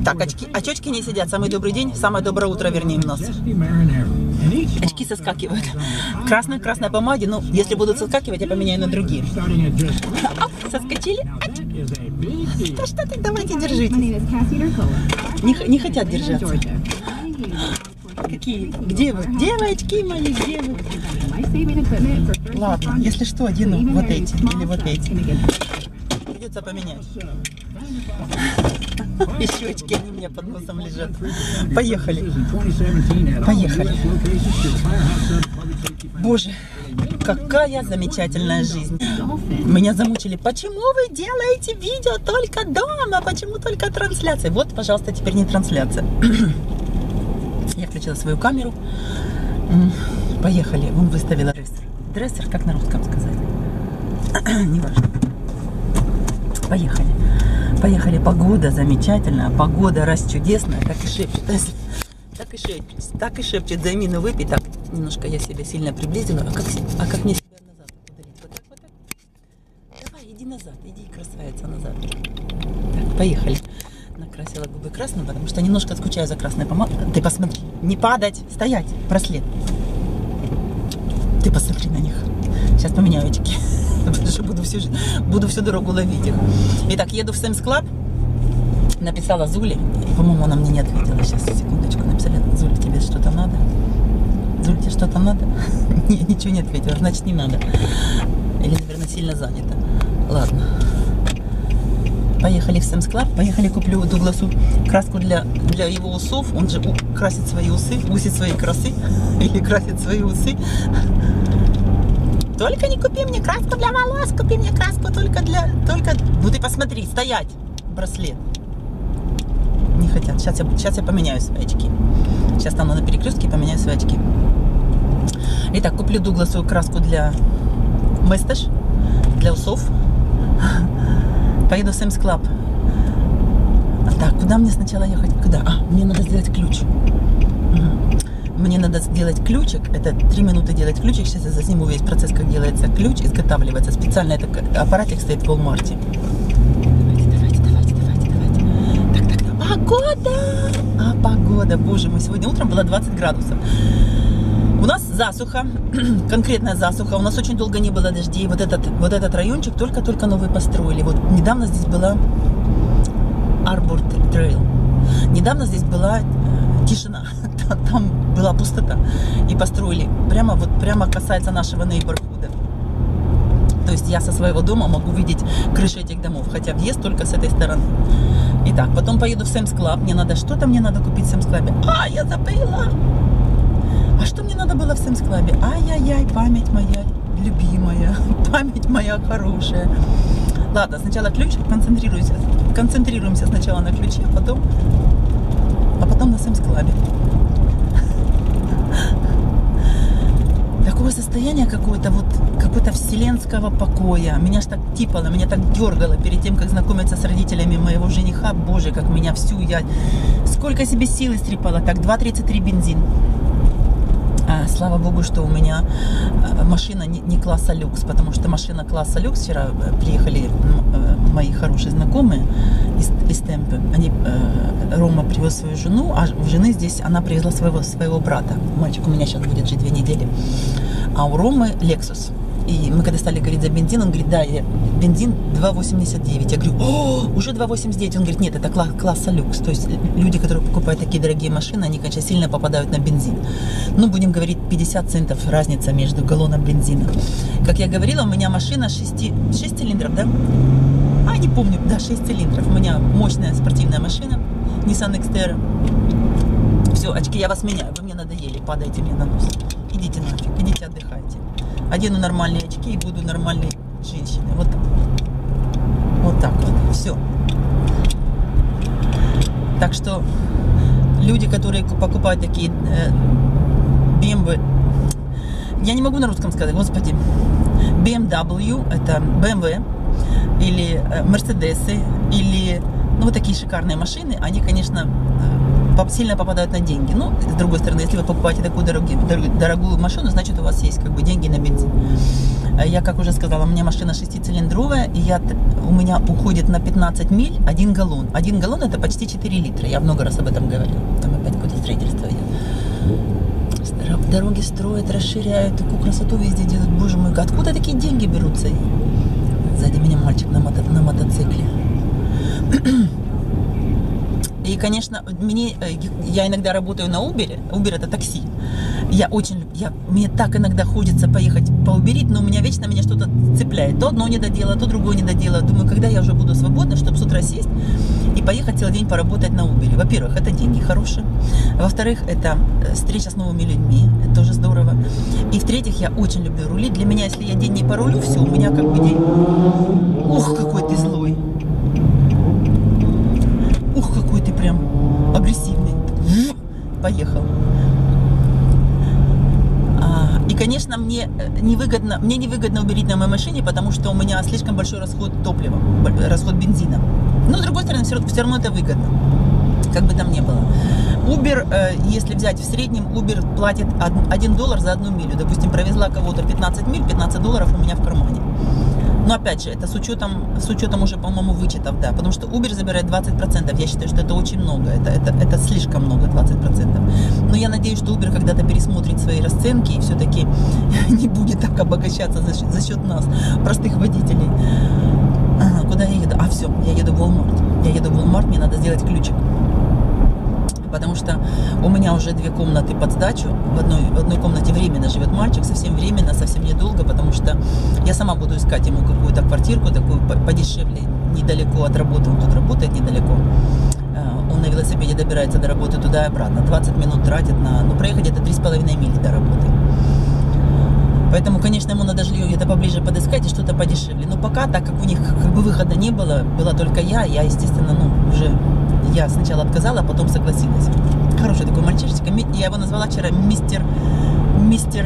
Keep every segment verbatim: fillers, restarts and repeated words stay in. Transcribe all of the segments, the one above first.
Итак, очки, очечки не сидят. Самый добрый день, самое доброе утро, вернее, у нас. Очки соскакивают. Красная, красная помаде. Ну, если будут соскакивать, я поменяю на другие. Оп, соскочили. Да что ты, давайте, держите. Не, не хотят держаться. Какие? Где вы? Девочки мои, где вы? Ладно, если что, одену вот эти или вот эти. Придется поменять. И щечки, они у меня под носом лежат. Поехали. Поехали. Боже, какая замечательная жизнь. Меня замучили. Почему вы делаете видео только дома? Почему только трансляция? Вот, пожалуйста, теперь не трансляция. Я включила свою камеру. Поехали. Он выставила дрессер. Дрессер, как на русском сказать? Не важно. Поехали. Поехали. Погода замечательная. Погода раз чудесная. Так и шепчет. Так и шепчет. Так и шепчет. Займи, ну выпей. Так, немножко я себя сильно приблизила. А как, а как мне себя назад удалить? Вот так, вот так. Давай, иди назад. Иди, красавица, назад. Так, поехали. Накрасила губы красным, потому что немножко скучаю за красной помадой. Ты посмотри. Не падать. Стоять. Браслет. Ты посмотри на них. Сейчас поменяю очки. Потому что буду всю, буду всю дорогу ловить их. Итак, еду в Sam's Club. Написала Зуле. По-моему, она мне не ответила. Сейчас, секундочку, написали. Зуль, тебе что-то надо? Зуль, тебе что-то надо? Нет, ничего не ответила. Значит, не надо. Или, наверное, сильно занята. Ладно. Поехали в Sam's Club. Поехали, куплю Дугласу краску для, для его усов. Он же красит свои усы, усит свои красы. Или красит свои усы. Только не купи мне краску для волос, купи мне краску только для... Только... Ну ты посмотри, стоять, браслет. Не хотят. Сейчас я, сейчас я поменяю свои очки. Сейчас стану на перекрестке и поменяю свои очки. Итак, куплю Дугласу краску для мастаж, для усов. Поеду в Sam's Club. Так, куда мне сначала ехать? Куда? А, мне надо сделать ключ. Мне надо сделать ключик. Это три минуты делать ключик. Сейчас я засниму весь процесс, как делается ключ, изготавливается. Специально это аппаратик стоит в Walmart. Давайте, давайте, давайте, давайте, давайте. Так, так, так. Погода! А, погода, боже мой. Сегодня утром было двадцать градусов. У нас засуха, конкретная засуха. У нас очень долго не было дождей. Вот этот, вот этот райончик только-только новый построили. Вот недавно здесь была Arbor Trail. Недавно здесь была тишина. Там была пустота. И построили прямо, вот прямо касается нашего нейборхуда. То есть я со своего дома могу видеть крыши этих домов. Хотя въезд только с этой стороны. Итак, потом поеду в Sam's Club. Мне надо, что-то мне надо купить в Sam's Club. А, я забыла! А что мне надо было в Sam's Club? Ай-яй-яй, память моя любимая. Память моя хорошая. Ладно, сначала ключ. Концентрируемся. Концентрируемся сначала на ключе, а потом, а потом на Sam's Club. Такое состояние какое-то вот какое-то вселенского покоя. Меня ж так типало, меня так дергало перед тем, как знакомиться с родителями моего жениха. Боже, как меня всю я... Сколько себе сил истрепала. Так, два тридцать три бензин. А, слава богу, что у меня машина не, не класса люкс, потому что машина класса люкс, вчера приехали мои хорошие знакомые из, из Темпы. Они, э, Рома привез свою жену, а у жены здесь она привезла своего, своего брата. Мальчик у меня сейчас будет жить две недели. А у Ромы Lexus. И мы когда стали говорить за бензин, он говорит, да, я, бензин два восемьдесят девять. Я говорю, о, уже два восемьдесят девять. Он говорит, нет, это класс, класса люкс. То есть люди, которые покупают такие дорогие машины, они, конечно, сильно попадают на бензин. Ну, будем говорить, пятьдесят центов разница между галлоном бензина. Как я говорила, у меня машина шесть цилиндров, да? А, не помню, да, шесть цилиндров. У меня мощная спортивная машина, Nissan Xterra. Все, очки, я вас меняю, вы мне надоели, падайте мне на нос. Идите нафиг, идите отдыхайте. Одену нормальные очки и буду нормальной женщиной. Вот так. Вот так вот. Все. Так что люди, которые покупают такие э, би эм дабл ю, я не могу на русском сказать, господи, би эм дабл ю, это бэ эм вэ, или э, Мерседесы, или, ну, вот такие шикарные машины, они, конечно, сильно попадают на деньги. Ну, с другой стороны, если вы покупаете такую дорогую, дорогую машину, значит, у вас есть как бы деньги на бензин. Я, как уже сказала, у меня машина шестицилиндровая, и я, у меня уходит на пятнадцать миль один галлон. Один галлон это почти четыре литра. Я много раз об этом говорила. Там опять какое-то строительство идет. Дороги строят, расширяют, такую красоту везде делают. Боже мой, откуда такие деньги берутся? Сзади меня мальчик на, мото, на мотоцикле. И, конечно, мне, я иногда работаю на Uber. Uber это такси. Я очень люблю, я, мне так иногда хочется поехать поуберить, но у меня вечно меня что-то цепляет. То одно не додело, то другое не додело. Думаю, когда я уже буду свободна, чтобы с утра сесть и поехать целый день поработать на Uber. Во-первых, это деньги хорошие. Во-вторых, это встреча с новыми людьми. Это тоже здорово. И в-третьих, я очень люблю рулить. Для меня, если я день не порулю, все, у меня как бы день... Ух, какой ты злой. Ух, какой ты прям агрессивный. Поехал. И, конечно, мне невыгодно, мне невыгодно уберить на моей машине, потому что у меня слишком большой расход топлива, расход бензина. Но, с другой стороны, все, все равно это выгодно, как бы там ни было. Uber, если взять в среднем, Uber платит один доллар за одну милю. Допустим, провезла кого-то пятнадцать миль, пятнадцать долларов у меня в кармане. Но опять же, это с учетом, с учетом уже, по-моему, вычетов, да, потому что Uber забирает двадцать процентов. Я считаю, что это очень много, это, это, это слишком много, двадцать процентов. Но я надеюсь, что Uber когда-то пересмотрит свои расценки и все-таки не будет так обогащаться за, за счет нас, простых водителей. Ага, куда я еду? А, все, я еду в Walmart. Я еду в Walmart, мне надо сделать ключик. Потому что у меня уже две комнаты под сдачу. В одной, в одной комнате временно живет мальчик, совсем временно, совсем недолго, потому что я сама буду искать ему какую-то квартирку, такую подешевле, недалеко от работы. Он тут работает недалеко. Он на велосипеде добирается до работы туда и обратно. двадцать минут тратит на... Ну, проехать где-то три с половиной мили до работы. Поэтому, конечно, ему надо жилье где-то поближе подыскать и что-то подешевле. Но пока, так как у них как бы выхода не было, была только я, я, естественно, ну, уже... Я сначала отказала, а потом согласилась. Хороший такой мальчишечка. Я его назвала вчера мистер... Мистер...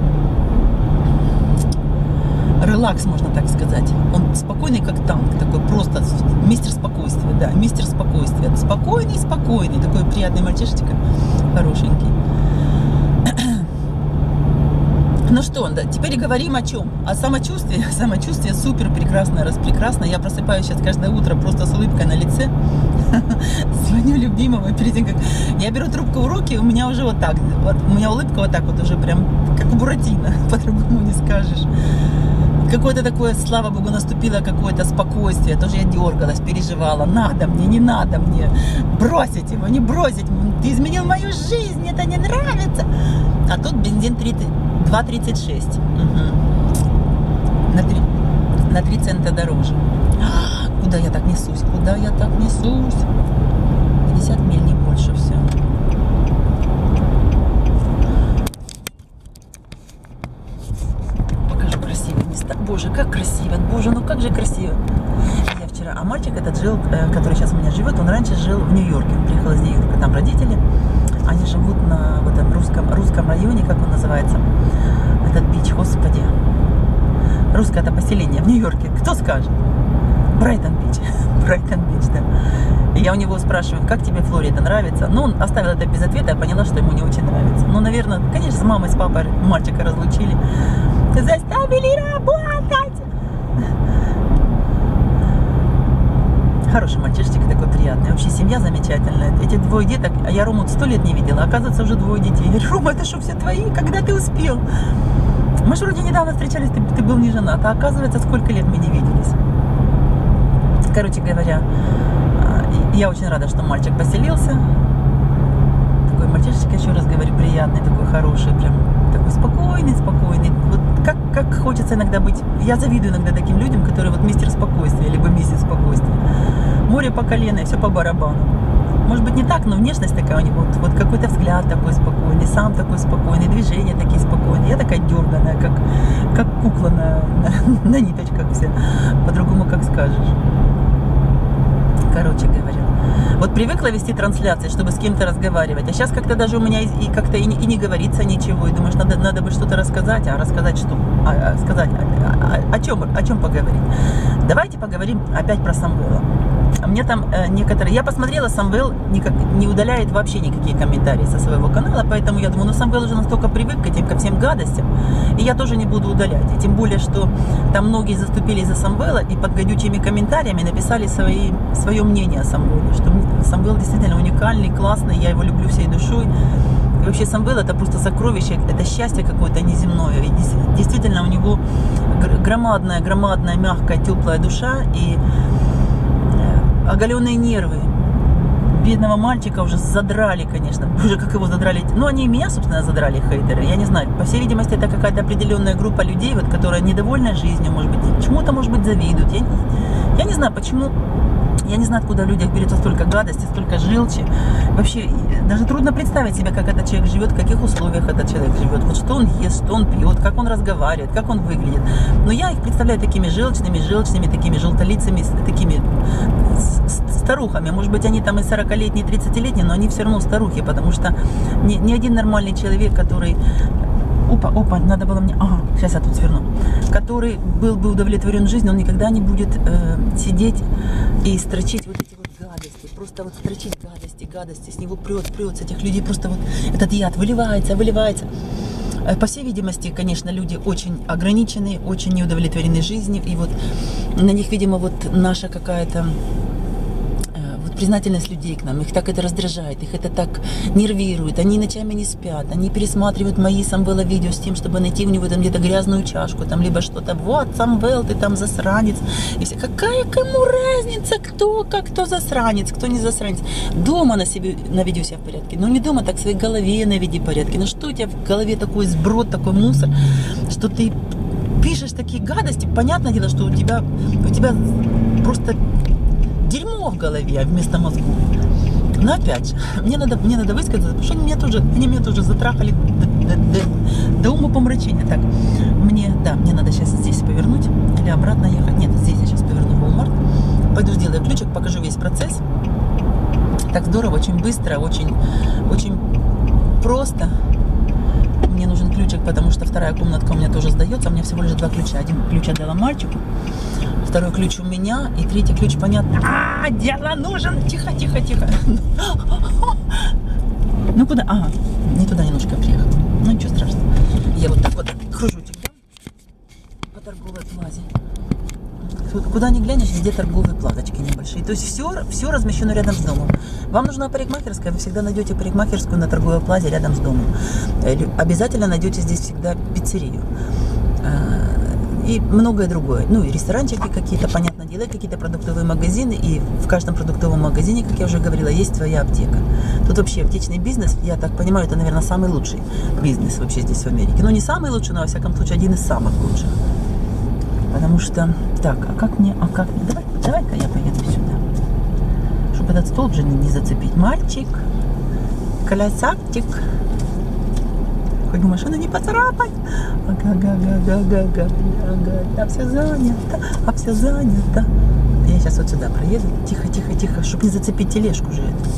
Релакс, можно так сказать. Он спокойный, как танк. Такой просто мистер спокойствия. Да, мистер спокойствия. Спокойный, спокойный. Такой приятный мальчишечка. Хорошенький. Ну что, да, теперь говорим о чем? О самочувствии. Самочувствие супер, прекрасное, распрекрасно. Я просыпаюсь сейчас каждое утро просто с улыбкой на лице. Звоню любимому, и перед тем, как я беру трубку в руки, у меня уже вот так. Вот, у меня улыбка вот так вот уже прям, как у Буратино, по-другому не скажешь. Какое-то такое, слава богу, наступило какое-то спокойствие. Тоже я дергалась, переживала. Надо мне, не надо мне. Бросить его, не бросить. Ты изменил мою жизнь, это не нравится. А тут бензин два тридцать шесть. Угу. На, три, на три цента дороже. А, куда я так несусь? Куда я так несусь? пятьдесят миль, не больше, все. Боже, как красиво, боже, ну как же красиво. Я вчера, а мальчик этот жил, который сейчас у меня живет, он раньше жил в Нью-Йорке, он приехал из Нью-Йорка, там родители, они живут на в этом русском, русском районе, как он называется, этот бич, господи, русское это поселение в Нью-Йорке, кто скажет? Брайтон-Бич, Брайтон-Бич, да. И я у него спрашиваю, как тебе Флорида нравится? Ну, он оставил это без ответа, я поняла, что ему не очень нравится. Ну, наверное, конечно, с мамой, с папой мальчика разлучили. Заставили работать. Хороший мальчишечек, такой приятный. Вообще семья замечательная. Эти двое деток, а я Рому сто лет не видела. Оказывается, уже двое детей. Я говорю, Рома, это что, все твои? Когда ты успел? Мы же вроде недавно встречались, ты, ты был не женат. А оказывается, сколько лет мы не виделись. Короче говоря, я очень рада, что мальчик поселился. Такой мальчишечка, еще раз говорю, приятный, такой хороший, прям такой спокойный, спокойный. Вот как, как хочется иногда быть. Я завидую иногда таким людям, которые вот мистер спокойствия, либо миссис спокойствия. Море по колено, и все по барабану. Может быть, не так, но внешность такая у него. Вот, вот какой-то взгляд такой спокойный, сам такой спокойный, движения такие спокойные. Я такая дерганая, как, как кукла на, на, на ниточках вся. По-другому как скажешь. Короче говоря, вот привыкла вести трансляции, чтобы с кем-то разговаривать, а сейчас как-то даже у меня и, и как-то и, и не говорится ничего, и думаешь, надо, надо бы что-то рассказать, а рассказать что? А, а, сказать, о, о, о, чем, о чем поговорить? Давайте поговорим опять про Самвела. Мне там э, некоторые... Я посмотрела, Самвел никак, не удаляет вообще никакие комментарии со своего канала, поэтому я думаю, ну Самвел уже настолько привык к этим, ко всем гадостям, и я тоже не буду удалять. И тем более, что там многие заступились за Самвела и под гадючими комментариями написали свои, свое мнение о Самвеле, что Самвел действительно уникальный, классный, я его люблю всей душой. И вообще Самвел это просто сокровище, это счастье какое-то неземное. И действительно у него громадная, громадная, мягкая, теплая душа и оголенные нервы. Бедного мальчика уже задрали, конечно. Уже как его задрали. Ну, они и меня, собственно, задрали, хейтеры. Я не знаю. По всей видимости, это какая-то определенная группа людей, вот, которая недовольна жизнью, может быть, чему-то, может быть, завидуют. Я, я не знаю, почему... Я не знаю, откуда в людях берется столько гадости, столько желчи. Вообще, даже трудно представить себе, как этот человек живет, в каких условиях этот человек живет. Вот что он ест, что он пьет, как он разговаривает, как он выглядит. Но я их представляю такими желчными, желчными, такими желтолицами, такими старухами. Может быть, они там и сорокалетние, и тридцатилетние, но они все равно старухи, потому что ни, ни один нормальный человек, который... Опа, опа, надо было мне... Ага, сейчас я тут сверну. Который был бы удовлетворен жизнью, он никогда не будет э, сидеть и строчить вот эти вот гадости. Просто вот строчить гадости, гадости. С него прет, прет, с этих людей просто вот этот яд выливается, выливается. По всей видимости, конечно, люди очень ограничены, очень неудовлетворены жизнью. И вот на них, видимо, вот наша какая-то... признательность людей к нам, их так это раздражает, их это так нервирует, они ночами не спят, они пересматривают мои Самвела видео с тем, чтобы найти у него там где-то грязную чашку, там либо что-то, вот, Самвел, ты там засранец, и все, какая кому разница, кто, как, кто засранец, кто не засранец, дома на себе, наведи себя в порядке, ну не дома, так в своей голове наведи порядки, ну что у тебя в голове такой сброд, такой мусор, что ты пишешь такие гадости, понятное дело, что у тебя, у тебя просто дерьмо в голове вместо мозгов. Но опять же, мне надо, мне надо высказаться, потому что они меня тоже, они меня тоже затрахали до, до, до, до ума помрачения. Так, мне, да, мне надо сейчас здесь повернуть или обратно ехать. Нет, здесь я сейчас поверну в Walmart. Пойду сделаю ключик, покажу весь процесс. Так здорово, очень быстро, очень, очень просто. Мне нужен ключик, потому что вторая комнатка у меня тоже сдается. У меня всего лишь два ключа. Один ключ отдала мальчику, второй ключ у меня, и третий ключ, понятно. А, дело нужен. Тихо, тихо, тихо. Ну куда? Ага, не туда немножко приехала. Ну ничего страшного. Я вот так вот кружочек дам по торговой плазе. Куда ни глянешь, везде торговые платочки небольшие. То есть все, все размещено рядом с домом. Вам нужна парикмахерская, вы всегда найдете парикмахерскую на торговой плазе рядом с домом. Обязательно найдете здесь всегда пиццерию. И многое другое. Ну и ресторанчики какие-то, понятное дело, какие-то продуктовые магазины. И в каждом продуктовом магазине, как я уже говорила, есть своя аптека. Тут вообще аптечный бизнес, я так понимаю, это, наверное, самый лучший бизнес вообще здесь в Америке. Ну не самый лучший, но во всяком случае один из самых лучших. Потому что, так, а как мне, а как мне, давай, давай-ка я поеду сюда, чтобы этот столб же не, не зацепить. Мальчик, красавчик, хоть бы машину не поцарапать. Ага-га-га-га-га-га-га, а все занято, а все занято. Я сейчас вот сюда проеду, тихо, тихо, тихо, чтобы не зацепить тележку же эту.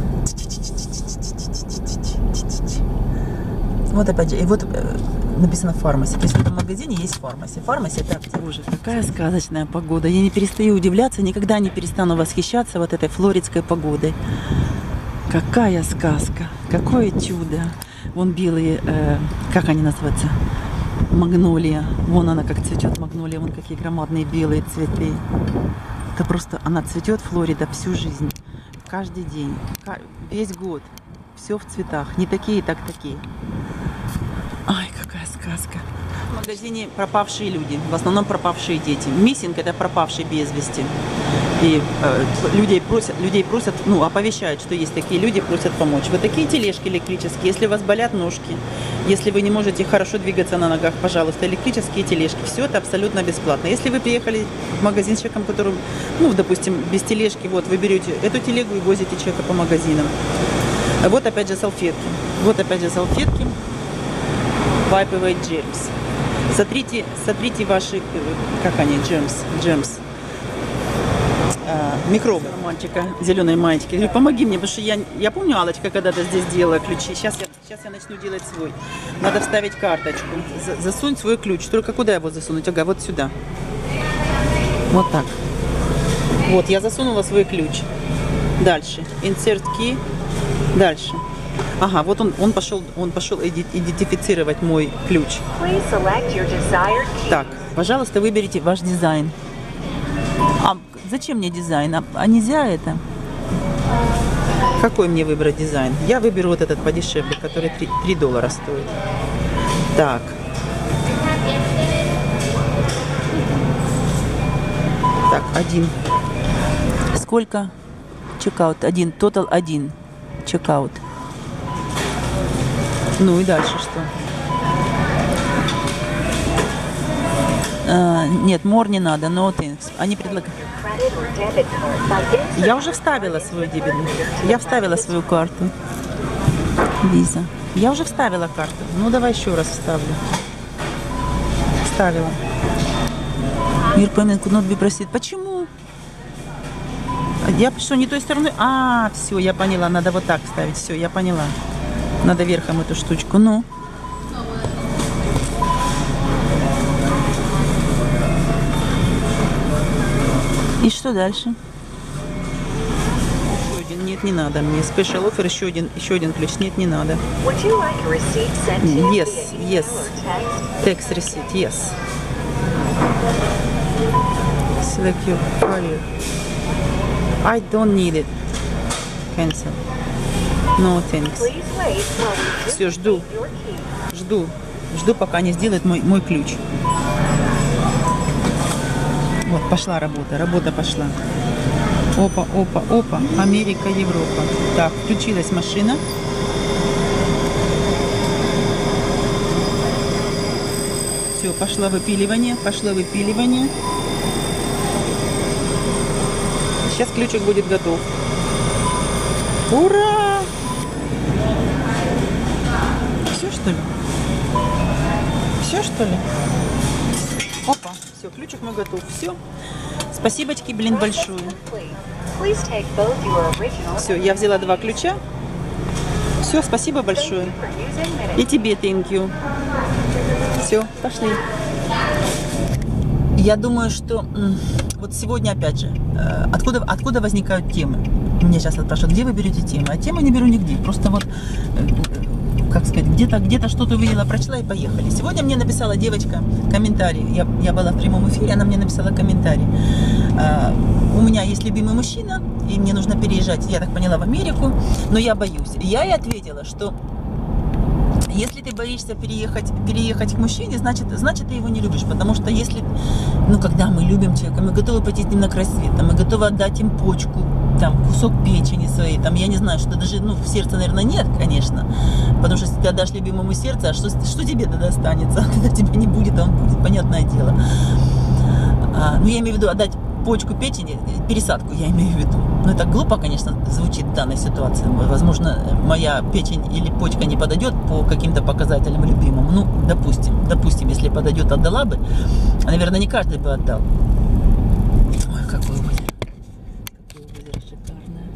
Вот опять же, и вот написано фармаси. То есть в этом магазине есть фармаси. Фармаси это аптека. Боже, какая сказочная погода. Я не перестаю удивляться, никогда не перестану восхищаться вот этой флоридской погодой. Какая сказка, какое чудо. Вон белые, э, как они называются? Магнолия. Вон она как цветет, магнолия. Вон какие громадные белые цветы. Это просто, она цветет, Флорида, всю жизнь. Каждый день, весь год. Все в цветах. Не такие, так такие. Ай, какая сказка. В магазине пропавшие люди, в основном пропавшие дети. Миссинг — это пропавшие без вести. И э, людей просят, людей просят, ну, оповещают, что есть такие люди, просят помочь. Вот такие тележки электрические, если у вас болят ножки, если вы не можете хорошо двигаться на ногах, пожалуйста, электрические тележки. Все это абсолютно бесплатно. Если вы приехали в магазин с человеком, который, ну, допустим, без тележки, вот, вы берете эту телегу и возите человека по магазинам. Вот опять же салфетки. Вот опять же салфетки. Вайпывает джермс. Сотрите, сотрите ваши, как они, джермс, джермс. Микробы. Мальчика зеленой маечки. Говорю, помоги мне, потому что я, я помню, Аллочка когда-то здесь делала ключи. Сейчас я, сейчас я начну делать свой. Надо вставить карточку. Засунь свой ключ. Только куда его засунуть? Ага, вот сюда. Вот так. Вот, я засунула свой ключ. Дальше. Insert key. Дальше. Ага, вот он, он пошел, он пошел идентифицировать мой ключ. Так, пожалуйста, выберите ваш дизайн. А зачем мне дизайн? А, а нельзя это? Какой мне выбрать дизайн? Я выберу вот этот подешевле, который три доллара стоит. Так. Так, один. Сколько? Чекаут. Один. Тотал один. Чекаут. Ну и дальше что? А, нет, more не надо. No thanks. Они предлагают. Я уже вставила свою дебетную. Я вставила свою карту. Виза. Я уже вставила карту. Ну давай еще раз вставлю. Вставила. Your payment could not be proceeded. Почему? Я что, не той стороной? А, все, я поняла. Надо вот так ставить. Все, я поняла. Надо верхом эту штучку. Ну. И что дальше? Еще один. Нет, не надо мне. Special offer. Еще один, еще один ключ. Нет, не надо. Yes, yes. Text receipt. Yes. Select your file. I don't need it. Cancel. No thanks. Все, жду. Жду. Жду, пока не сделает мой, мой ключ. Вот, пошла работа. Работа пошла. Опа, опа, опа. Америка, Европа. Так, включилась машина. Все, пошло выпиливание. Пошло выпиливание. Сейчас ключик будет готов. Ура! Все, что ли? Все, что ли? Опа, все, ключик мой готов. Все. Спасибочки, блин, большое. Все, я взяла два ключа. Все, спасибо большое. И тебе thank you. Все, пошли. Я думаю, что вот сегодня опять же, откуда, откуда возникают темы? Меня сейчас спрашивают, где вы берете темы? А темы не беру нигде. Просто вот, как сказать, где-то где-то что-то увидела, прочла и поехали. Сегодня мне написала девочка комментарий. Я, я была в прямом эфире, она мне написала комментарий. У меня есть любимый мужчина, и мне нужно переезжать, я так поняла, в Америку, но я боюсь. Я ей ответила, что если ты боишься переехать, переехать к мужчине, значит, значит, ты его не любишь. Потому что если, ну, когда мы любим человека, мы готовы пойти с ним на край света, мы готовы отдать им почку, там, кусок печени своей, там, я не знаю, что даже, ну, в сердце, наверное, нет, конечно. Потому что если ты отдашь любимому сердце, а что, что тебе тогда останется? Когда тебя не будет, а он будет, понятное дело. А, ну, я имею в виду отдать почку печени, пересадку я имею в виду. Ну, это глупо, конечно, звучит в данной ситуации. Возможно, моя печень или почка не подойдет по каким-то показателям любимому. Ну, допустим, допустим, если подойдет, отдала бы. А, наверное, не каждый бы отдал. Ой, какое озеро. Какое озеро шикарное.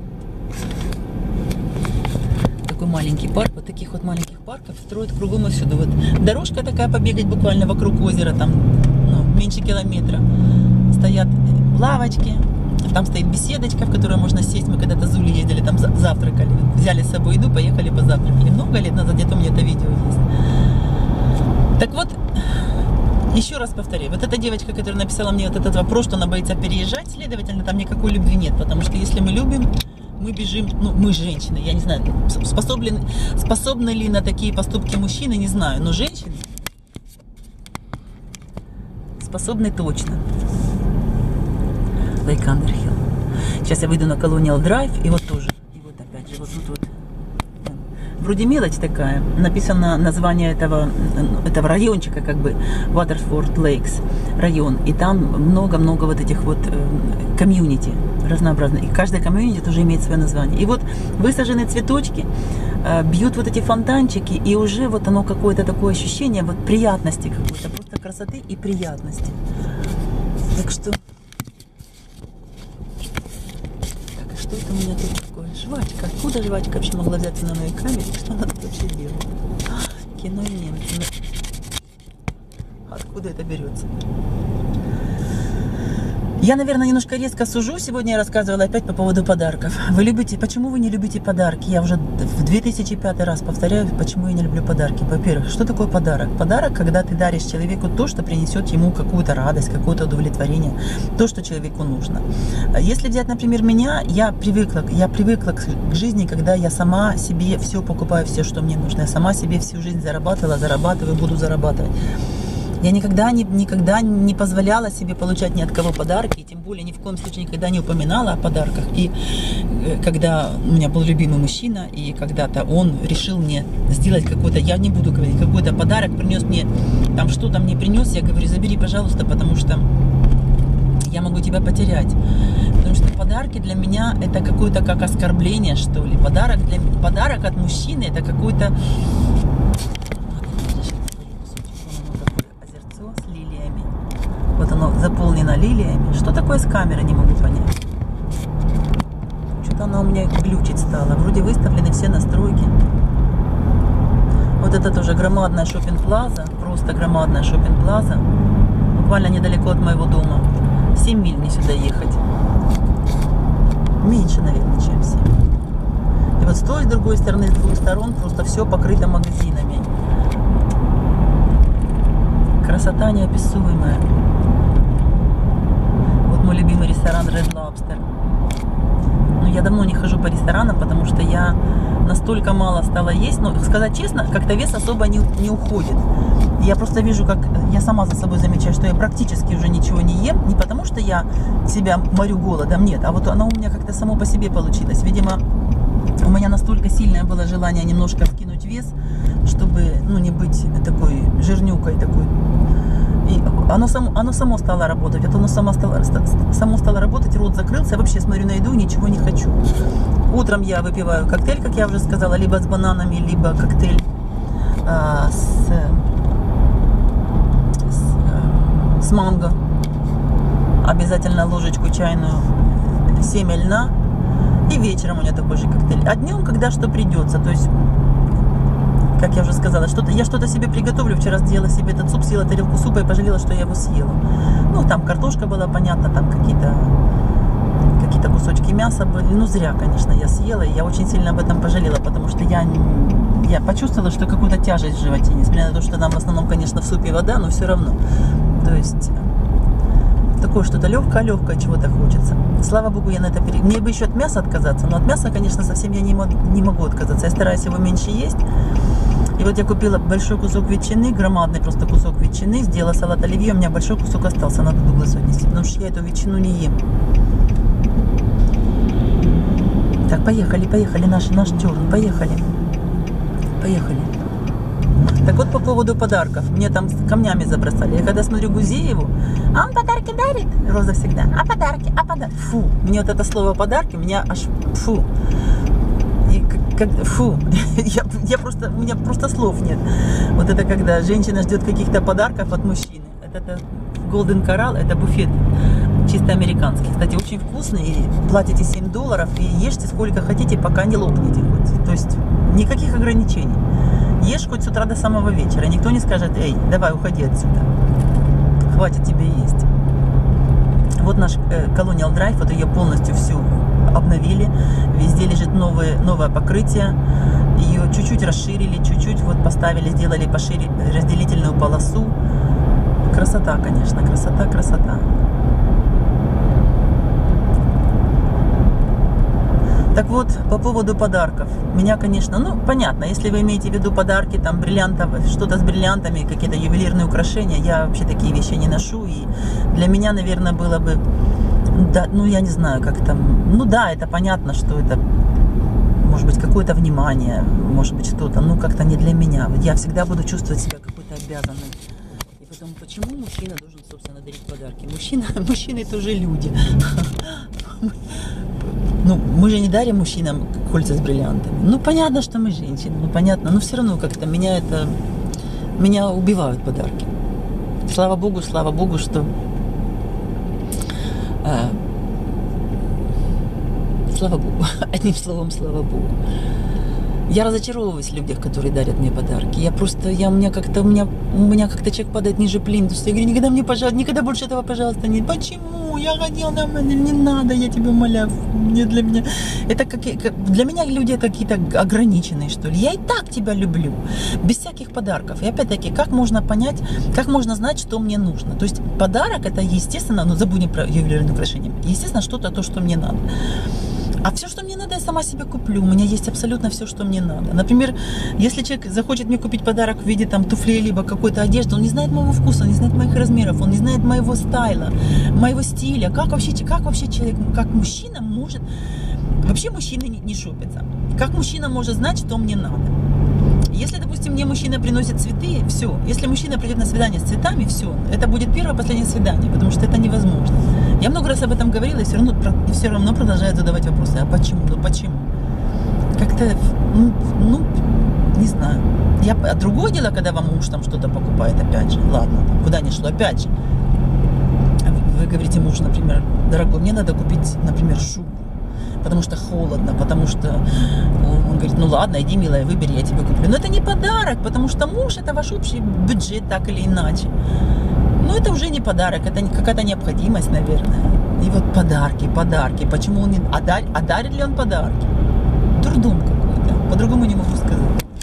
Такой маленький парк. Вот таких вот маленьких парков строят кругом и всюду. Вот дорожка такая, побегать буквально вокруг озера, там, ну, меньше километра. Стоят лавочки, там стоит беседочка, в которой можно сесть. Мы когда-то с Зулей ездили, там завтракали, взяли с собой еду, поехали позавтракали. Много лет назад, где-то у меня это видео есть. Так вот, еще раз повторяю, вот эта девочка, которая написала мне вот этот вопрос, что она боится переезжать, следовательно, там никакой любви нет, потому что если мы любим, мы бежим, ну, мы женщины, я не знаю, способны, способны ли на такие поступки мужчины, не знаю, но женщины способны точно. Lake Underhill. Сейчас я выйду на Colonial Drive, и вот тоже. И вот опять же, вот тут вот. Вроде мелочь такая. Написано название этого, этого райончика, как бы, Waterford Lakes район. И там много-много вот этих вот комьюнити разнообразных. И каждая комьюнити тоже имеет свое название. И вот высажены цветочки, бьют вот эти фонтанчики, и уже вот оно какое-то такое ощущение вот приятности какой-то, просто красоты и приятности. Так что... Что это у меня тут такое? Жвачка. Откуда жвачка вообще могла взяться на моей камере? Что она тут вообще делает? Кино немцы. Откуда это берется? Я, наверное, немножко резко сужу. Сегодня я рассказывала опять по поводу подарков. Вы любите, почему вы не любите подарки? Я уже в две тысячи пятый раз повторяю, почему я не люблю подарки. Во-первых, что такое подарок? Подарок, когда ты даришь человеку то, что принесет ему какую-то радость, какое-то удовлетворение, то, что человеку нужно. Если взять, например, меня, я привыкла, я привыкла к жизни, когда я сама себе все покупаю, все, что мне нужно. Я сама себе всю жизнь зарабатывала, зарабатываю, буду зарабатывать. Я никогда не, никогда не позволяла себе получать ни от кого подарки, и тем более ни в коем случае никогда не упоминала о подарках. И когда у меня был любимый мужчина, и когда-то он решил мне сделать какой-то, я не буду говорить, какой-то подарок, принес мне, там что-то мне принес, я говорю, забери, пожалуйста, потому что я могу тебя потерять. Потому что подарки для меня это какое-то как оскорбление, что ли. Подарок, для, подарок от мужчины это какой-то... Вот оно заполнено лилиями. Что такое с камерой, не могу понять. Что-то она у меня глючить стала. Вроде выставлены все настройки. Вот это тоже громадная шопинг-плаза. Просто громадная шопинг-плаза. Буквально недалеко от моего дома. семь миль мне сюда ехать. Меньше, наверное, чем семь. И вот с той, с другой стороны, с двух сторон просто все покрыто магазинами. Красота неописуемая. Мой любимый ресторан Red Lobster. Но я давно не хожу по ресторанам, потому что я настолько мало стала есть. Но, сказать честно, как-то вес особо не, не уходит. Я просто вижу, как я сама за собой замечаю, что я практически уже ничего не ем. Не потому что я себя морю голодом, нет. А вот оно у меня как-то само по себе получилось. Видимо, у меня настолько сильное было желание немножко скинуть вес, чтобы, ну, не быть такой жирнюкой такой. И оно само, оно само стало работать. Вот оно само стало, само стало работать, рот закрылся. Я вообще смотрю на еду, ничего не хочу. Утром я выпиваю коктейль, как я уже сказала, либо с бананами, либо коктейль а, с, с, с манго. Обязательно ложечку чайную, семя льна. И вечером у меня такой же коктейль. А днем, когда что придется. То есть, как я уже сказала, что-то, я что-то себе приготовлю. Вчера сделала себе этот суп, съела тарелку супа и пожалела, что я его съела. Ну, там картошка была, понятно, там какие-то какие-то кусочки мяса были. Ну, зря, конечно, я съела. И я очень сильно об этом пожалела, потому что я, я почувствовала, что какую-то тяжесть в животе. Несмотря на то, что там в основном, конечно, в супе вода, но все равно. То есть, такое что-то легкое-легкое, чего-то хочется. Слава богу, я на это пере... Мне бы еще от мяса отказаться, но от мяса, конечно, совсем я не могу, не могу отказаться. Я стараюсь его меньше есть. И вот я купила большой кусок ветчины, громадный просто кусок ветчины, сделала салат оливье, у меня большой кусок остался, надо Дугласу отнести, потому что я эту ветчину не ем. Так, поехали, поехали, наш, наш тёрн, поехали. Поехали. Так вот, по поводу подарков. Мне там камнями забросали. Я когда смотрю Гузееву, а он подарки дарит? Роза всегда. А подарки? А подарки? Фу. Мне вот это слово подарки, у меня аж фу. И как, фу. я, я просто, у меня просто слов нет. Вот это когда женщина ждет каких-то подарков от мужчины. Это, это Golden Coral, это буфет чисто американский. Кстати, очень вкусный. И платите семь долларов и ешьте сколько хотите, пока не лопнете. Хоть. То есть никаких ограничений. Ешь хоть с утра до самого вечера. Никто не скажет, эй, давай, уходи отсюда. Хватит тебе есть. Вот наш э, Colonial Drive, вот ее полностью всю обновили. Везде лежит новое, новое покрытие. Ее чуть-чуть расширили, чуть-чуть вот поставили, сделали пошире разделительную полосу. Красота, конечно, красота, красота. Так вот, по поводу подарков. Меня, конечно, ну, понятно, если вы имеете в виду подарки, там, бриллиантов, что-то с бриллиантами, какие-то ювелирные украшения, я вообще такие вещи не ношу, и для меня, наверное, было бы, да, ну, я не знаю, как там, ну, да, это понятно, что это, может быть, какое-то внимание, может быть, что-то, ну, как-то не для меня. Я всегда буду чувствовать себя какой-то обязанной. И потом, почему мужчина должен, собственно, дарить подарки? Мужчина, мужчины тоже люди. Ну, мы же не дарим мужчинам кольца с бриллиантами. Ну, понятно, что мы женщины, ну, понятно. Но все равно как-то меня это... Меня убивают подарки. Слава Богу, слава Богу, что... А, слава Богу. Одним словом, слава Богу. Я разочаровываюсь в людях, которые дарят мне подарки. Я просто, я, у меня как-то, у меня, у меня как-то человек падает ниже плинтуса. Я говорю, никогда мне, пожалуйста, никогда больше этого, пожалуйста, не. Почему? Я хотела на мене, не надо, я тебя умоляю. Не для меня. Это как, как, для меня люди какие-то ограниченные, что ли. Я и так тебя люблю. Без всяких подарков. И опять-таки, как можно понять, как можно знать, что мне нужно? То есть подарок это, естественно, ну забудем про ювелирные украшения. Естественно, что-то то, что мне надо. А все, что мне надо, я сама себе куплю. У меня есть абсолютно все, что мне надо. Например, если человек захочет мне купить подарок в виде там туфлей, либо какой-то одежды, он не знает моего вкуса, он не знает моих размеров, он не знает моего стайла, моего стиля. Как вообще, как вообще человек, как мужчина может... Вообще мужчины не, не шопятся. Как мужчина может знать, что мне надо? Если, допустим, мне мужчина приносит цветы, все. Если мужчина придет на свидание с цветами, все. Это будет первое, последнее свидание, потому что это невозможно. Я много раз об этом говорила, и все равно, и все равно продолжают задавать вопросы. А почему? Ну почему? Как-то, ну, ну, не знаю. Я, а другое дело, когда вам муж там что-то покупает, опять же. Ладно, куда ни шло, опять же. Вы говорите мужу, например, дорогой, мне надо купить, например, шубу. Потому что холодно, потому что он говорит, ну ладно, иди, милая, выбери, я тебе куплю. Но это не подарок, потому что муж это ваш общий бюджет, так или иначе. Но это уже не подарок, это какая-то необходимость, наверное. И вот подарки, подарки, почему он не... А, дар... а дарит ли он подарки? Дурдом какой-то, по-другому не могу сказать.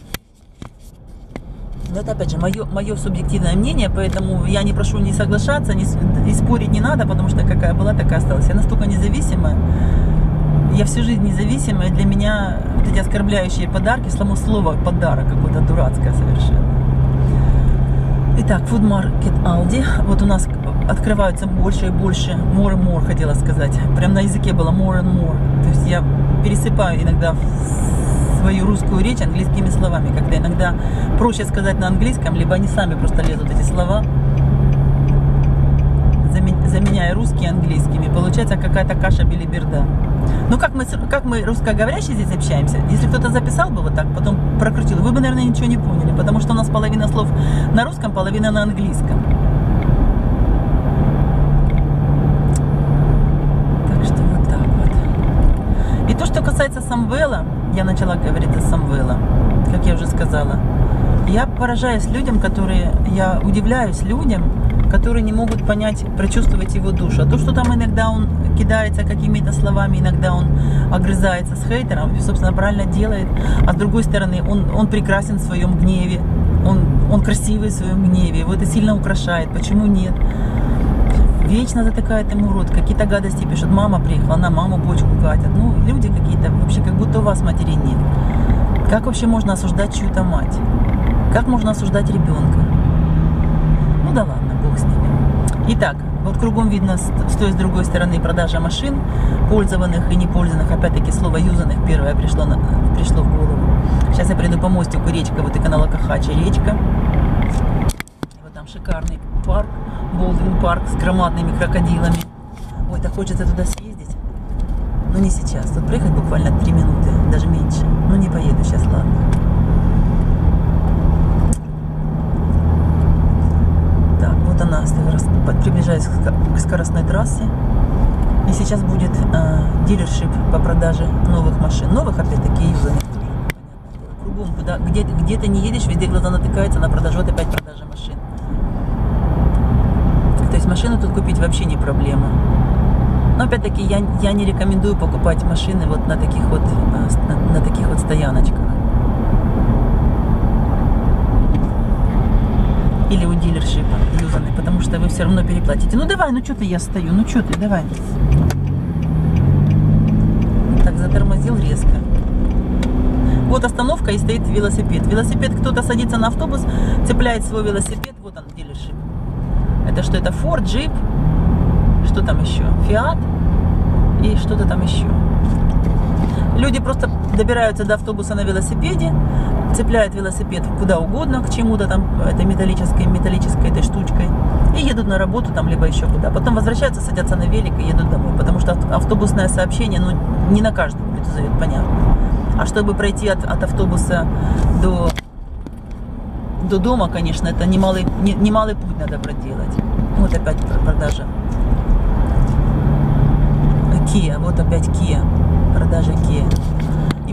Но это, опять же, мое, мое субъективное мнение, поэтому я не прошу не соглашаться, не, и спорить не надо, потому что какая была, такая осталась. Я настолько независимая. Я всю жизнь независимая, для меня вот эти оскорбляющие подарки, само слово подарок какое-то дурацкое совершенно. Итак, Food Market Aldi. Вот у нас открываются больше и больше, more and more, хотела сказать. Прям на языке было more and more. То есть я пересыпаю иногда свою русскую речь английскими словами, когда иногда проще сказать на английском, либо они сами просто лезут эти слова, заменяя русские английскими. Получается какая-то каша-белиберда. Ну, как мы, как мы русскоговорящие здесь общаемся, если кто-то записал бы вот так, потом прокрутил, вы бы, наверное, ничего не поняли, потому что у нас половина слов на русском, половина на английском. Так что вот так вот. И то, что касается Самвела, я начала говорить о Самвела, как я уже сказала, я поражаюсь людям, которые, я удивляюсь людям, которые не могут понять, прочувствовать его душу. А то, что там иногда он кидается какими-то словами, иногда он огрызается с хейтером, и, собственно, правильно делает. А с другой стороны, он, он прекрасен в своем гневе, он, он красивый в своем гневе, его это сильно украшает. Почему нет? Вечно затыкает ему рот, какие-то гадости пишут. Мама приехала, на маму бочку катят. Ну, люди какие-то, вообще, как будто у вас матерей нет. Как вообще можно осуждать чью-то мать? Как можно осуждать ребенка? Ну да ладно, бог с ними. Итак, вот кругом видно с той и с другой стороны продажа машин, пользованных и непользованных. Опять-таки слово юзанных первое пришло, на, пришло в голову. Сейчас я приду по мостику, речка, вот и канала Кахача речка. И вот там шикарный парк, Болдинг парк с громадными крокодилами. Ой, так хочется туда съездить. Но не сейчас, тут проехать буквально три минуты, даже меньше. Ну не поеду сейчас, ладно. Вот она, приближаясь к скоростной трассе. И сейчас будет э, дилершип по продаже новых машин. Новых, опять-таки, юзанных. Кругом, куда, где, где ты не едешь, везде глаза натыкаются на продажу, вот опять продажа машин. То есть машину тут купить вообще не проблема. Но опять-таки я, я не рекомендую покупать машины вот на таких вот, э, на, на таких вот стояночках. Или у дилершипа юзанный, потому что вы все равно переплатите. Ну давай, ну что ты, я стою, ну что ты, давай. Так, затормозил резко. Вот остановка и стоит велосипед. Велосипед, кто-то садится на автобус, цепляет свой велосипед, вот он, дилершип. Это что, это Ford, Jeep, что там еще? Fiat и что-то там еще. Люди просто добираются до автобуса на велосипеде, цепляют велосипед куда угодно, к чему-то там, этой металлической, металлической этой штучкой, и едут на работу там, либо еще куда. Потом возвращаются, садятся на велик и едут домой, потому что автобусное сообщение, ну, не на каждую улицу зовет, понятно. А чтобы пройти от, от автобуса до, до дома, конечно, это немалый, не, немалый путь надо проделать. Вот опять продажа Kia, вот опять Kia, продажа Kia. И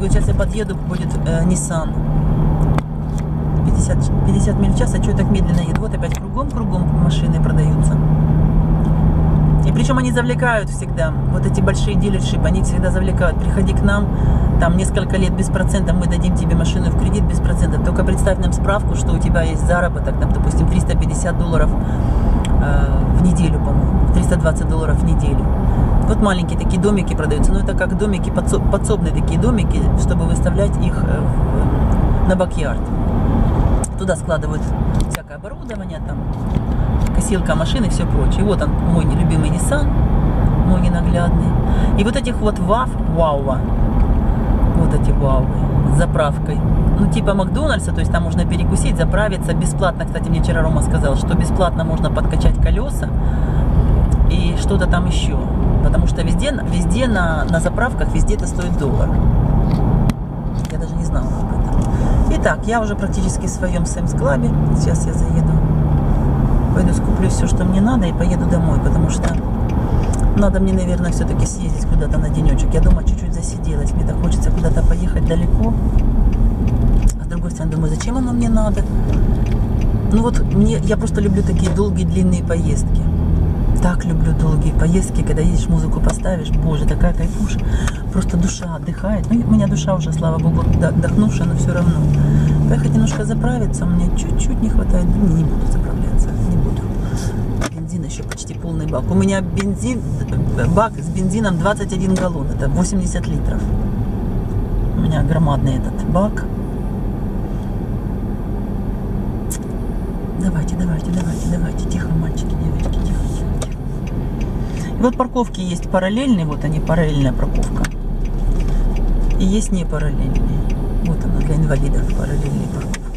Вот сейчас я подъеду, будет э, Nissan. пятьдесят, пятьдесят миль в час, а что я так медленно еду? Вот опять кругом-кругом машины продаются. И причем они завлекают всегда. Вот эти большие дилершипы, они всегда завлекают. Приходи к нам, там несколько лет без процентов, мы дадим тебе машину в кредит без процентов. Только представь нам справку, что у тебя есть заработок, там, допустим, триста пятьдесят долларов э, в неделю, по-моему, триста двадцать долларов в неделю. Вот маленькие такие домики продаются, но это как домики, подсобные такие домики, чтобы выставлять их э, в, на бак-ярд. Туда складывают всякое оборудование, там, косилка машины и все прочее. И вот он, мой любимый Nissan, мой ненаглядный. И вот этих вот вав, вауа, вот эти вауы с заправкой. Ну, типа Макдональдса, то есть там можно перекусить, заправиться бесплатно. Кстати, мне вчера Рома сказал, что бесплатно можно подкачать колеса и что-то там еще. Потому что везде, везде на, на заправках, везде это стоит доллар. Я даже не знала об этом. Итак, я уже практически в своем Sam's Club. Сейчас я заеду. Пойду скуплю все, что мне надо, и поеду домой, потому что надо мне, наверное, все-таки съездить куда-то на денечек. Я дома чуть-чуть засиделась, мне так хочется куда-то поехать далеко. А с другой стороны, думаю, зачем оно мне надо? Ну вот, мне, я просто люблю такие долгие, длинные поездки. Так люблю долгие поездки, когда едешь, музыку поставишь, боже, такая кайфуша. Просто душа отдыхает. Ну, у меня душа уже, слава богу, отдохнувшая, но все равно. Поехать немножко заправиться, мне чуть-чуть не хватает. Не, не буду заправляться, не буду. Бензин еще почти полный бак. У меня бензин, бак с бензином двадцать один галлон, это восемьдесят литров. У меня громадный этот бак. Давайте, давайте, давайте, давайте. Тихо, мальчики, девочки, тихо, тихо, тихо. И вот парковки есть параллельные, вот они, параллельная парковка. И есть не параллельные. Вот она для инвалидов, параллельные парковки.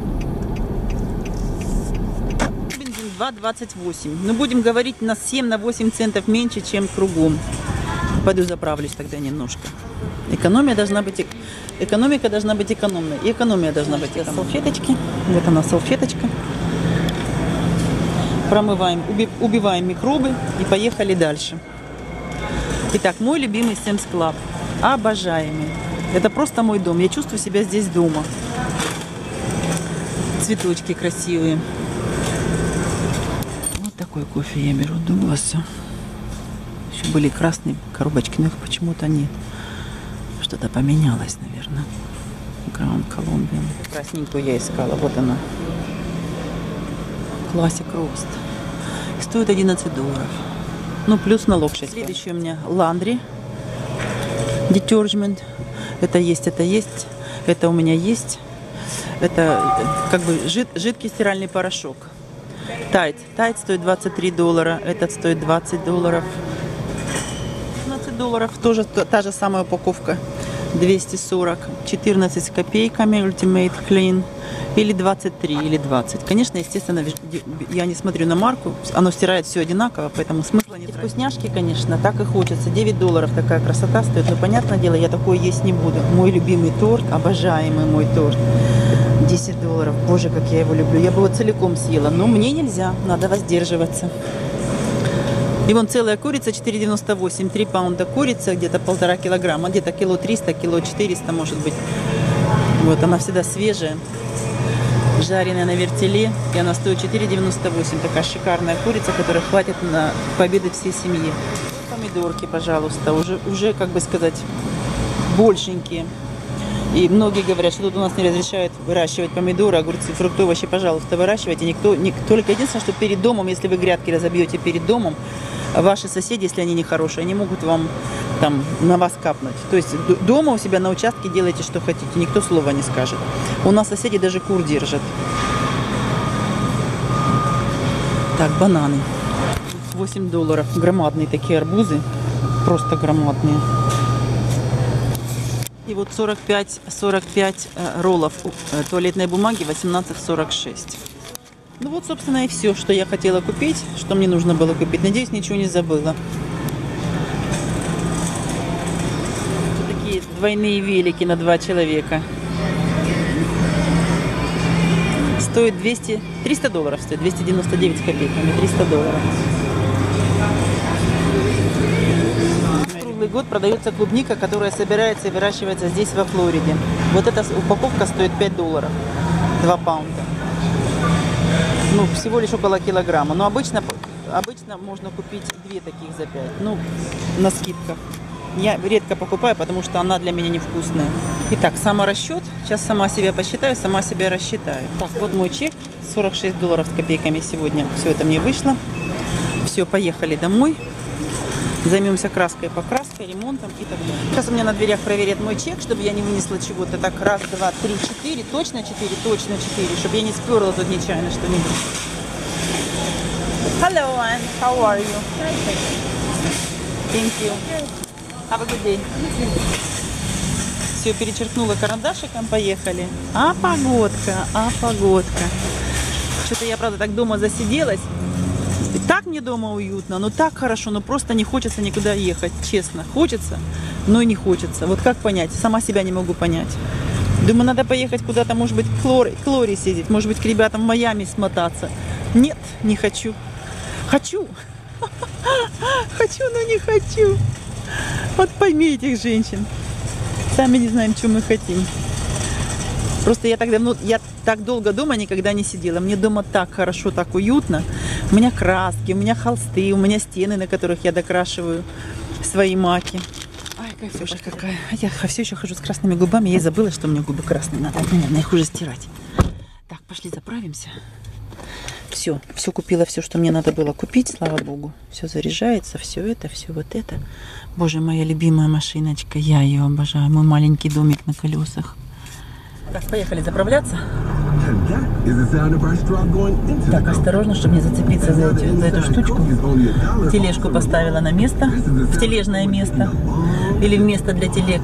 Бензин два двадцать восемь. Но будем говорить, на семь-восемь центов меньше, чем кругом. Пойду заправлюсь тогда немножко. Экономия должна быть, экономика должна быть экономной. И экономия должна быть экономной. Салфеточки. Вот она, салфеточка. Промываем, убиваем микробы и поехали дальше. Итак, мой любимый Sam's Club. Обожаемый. Это просто мой дом. Я чувствую себя здесь дома. Цветочки красивые. Вот такой кофе я беру. Дугласа. Еще были красные коробочки, но их почему-то нет. Что-то поменялось, наверное. Гранд Колумбия. Красненькую я искала. Вот она. Classic Roast. Стоит одиннадцать долларов. Ну, плюс налог шесть. Следующий у меня Laundry Detergent. Это есть, это есть. Это у меня есть. Это как бы жид, жидкий стиральный порошок. Tide. Tide стоит двадцать три доллара. Этот стоит двадцать долларов. пятнадцать долларов. Тоже та же самая упаковка. двести сорок. четырнадцать с копейками. Ultimate Clean. Или двадцать три, или двадцать. Конечно, естественно, я не смотрю на марку. Оно стирает все одинаково, поэтому смысла нет. Вкусняшки, конечно, так и хочется. девять долларов такая красота стоит. Но, понятное дело, я такое есть не буду. Мой любимый торт, обожаемый мой торт. десять долларов. Боже, как я его люблю. Я бы его целиком съела. Но мне нельзя. Надо воздерживаться. И вон целая курица четыре девяносто восемь. три паунда курица, где-то полтора килограмма. Где-то кило триста, кило четыреста, может быть. Вот, она всегда свежая. Жареная на вертеле, и она стоит четыре девяносто восемь. Такая шикарная курица, которая хватит на пообедать всей семье. Помидорки, пожалуйста, уже, уже, как бы сказать, большенькие. И многие говорят, что тут у нас не разрешают выращивать помидоры, огурцы, фрукты, овощи. Пожалуйста, выращивайте. Никто, никто, только единственное, что перед домом, если вы грядки разобьете перед домом, ваши соседи, если они нехорошие, они могут вам там на вас капнуть. То есть дома у себя на участке делайте, что хотите. Никто слова не скажет. У нас соседи даже кур держат. Так, бананы. восемь долларов. Громадные такие арбузы. Просто громадные. И вот сорок пять, сорок пять роллов туалетной бумаги, восемнадцать сорок шесть. Ну вот, собственно, и все, что я хотела купить, что мне нужно было купить. Надеюсь, ничего не забыла. Такие двойные велики на два человека. Стоит двести, триста долларов стоит, двести девяносто девять с копейками, триста долларов. Новый год продается клубника, которая собирается и выращивается здесь, во Флориде. Вот эта упаковка стоит пять долларов, два паунда. Ну, всего лишь около килограмма. Но обычно, обычно можно купить две таких за пять. Ну, на скидках. Я редко покупаю, потому что она для меня невкусная. Итак, саморасчет. Сейчас сама себя посчитаю, сама себя рассчитаю. Так, вот мой чек. сорок шесть долларов с копейками сегодня. Все это мне вышло. Все, поехали домой. Займемся краской, покраской, ремонтом и так далее. Сейчас у меня на дверях проверят мой чек, чтобы я не вынесла чего-то. Так, раз, два, три, четыре. Точно четыре? Точно четыре. Чтобы я не сперла тут нечаянно что-нибудь. Hello, Anne. How are you? Thank you. Have a good day. Все, перечеркнула карандашиком, поехали. А погодка, а погодка. Что-то я, правда, так дома засиделась. И так мне дома уютно, но так хорошо, но просто не хочется никуда ехать, честно. Хочется, но и не хочется. Вот как понять? Сама себя не могу понять. Думаю, надо поехать куда-то, может быть, к Лоре, к Лоре съездить, может быть, к ребятам в Майами смотаться. Нет, не хочу. Хочу. Хочу, но не хочу. Вот пойми этих женщин. Сами не знаем, что мы хотим. Просто я так давно, я так долго дома никогда не сидела. Мне дома так хорошо, так уютно. У меня краски, у меня холсты, у меня стены, на которых я докрашиваю свои маки. Ай, кайфушка какая. Я все еще хожу с красными губами. Я забыла, что у меня губы красные. Надо, наверное, их уже стирать. Так, пошли заправимся. Все, все купила, все, что мне надо было купить, слава богу. Все заряжается, все это, все вот это. Боже, моя любимая машиночка, я ее обожаю. Мой маленький домик на колесах. Так, поехали заправляться. Так, осторожно, чтобы не зацепиться за, эти, за эту штучку. Тележку поставила на место, в тележное место. Или в место для телег.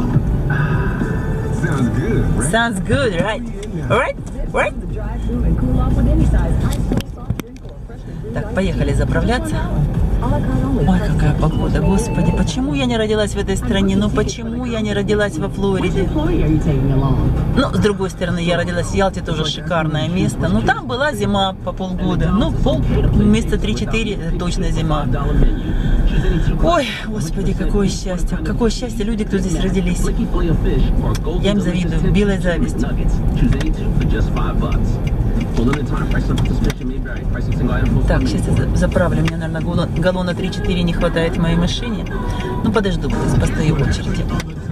Sounds good, right? Right? Right? Так, поехали заправляться. Ой, какая погода, господи, почему я не родилась в этой стране? Ну почему я не родилась во Флориде? Ну, с другой стороны, я родилась в Ялте, тоже шикарное место. Ну, там была зима по полгода. Ну, пол, месяца три-четыре точно зима. Ой, господи, какое счастье. Какое счастье люди, кто здесь родились. Я им завидую, белой завистью. Так, сейчас я заправлю. Мне, наверное, галлона три-четыре не хватает в моей машине. Ну, подожду, постою в очереди.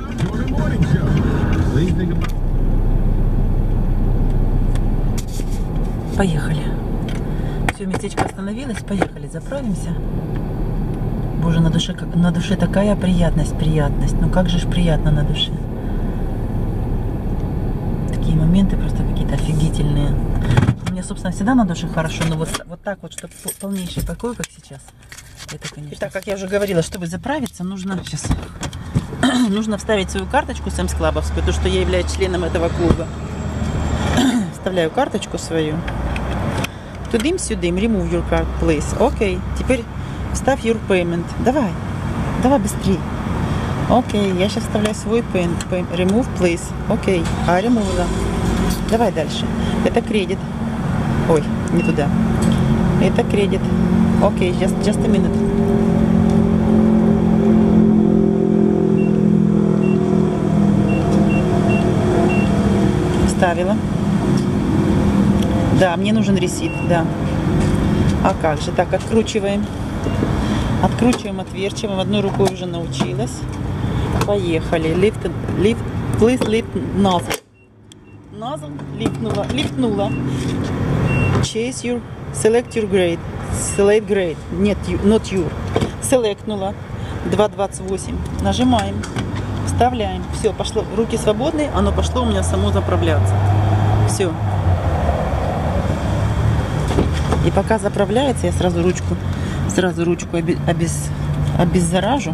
Поехали. Все, местечко остановилось. Поехали, заправимся. Боже, на душе, на душе такая приятность, приятность. Ну, как же ж приятно на душе. Такие моменты просто какие-то офигительные. Мне, собственно, всегда на душе хорошо, но вот, вот так вот, чтобы полнейший покой, как сейчас, это, конечно. Итак, как я уже говорила, чтобы заправиться, нужно сейчас нужно вставить свою карточку Sam's Club'овскую, то, что я являюсь членом этого клуба. Вставляю карточку свою. Тудым-сюдым, remove your card, please. Окей, теперь вставь your payment. Давай, давай быстрее. Окей, я сейчас вставляю свой payment. Remove, please. Окей, а remove. Давай дальше. Это кредит. Ой, не туда. Это кредит. Окей, okay, just, just a minute. Вставила. Да, мне нужен ресит, да. А как же? Так, откручиваем. Откручиваем, отверчиваем. Одной рукой уже научилась. Поехали. Lift, lift, please lift nozzle. Nozzle, лифтнула, лифтнула. Chase your, select your grade. Select grade. Нет, not your. Selectнула. два двадцать восемь. Нажимаем. Вставляем. Все, пошло. Руки свободные. Оно пошло у меня само заправляться. Все. И пока заправляется, я сразу ручку, сразу ручку обез, обез, обеззаражу.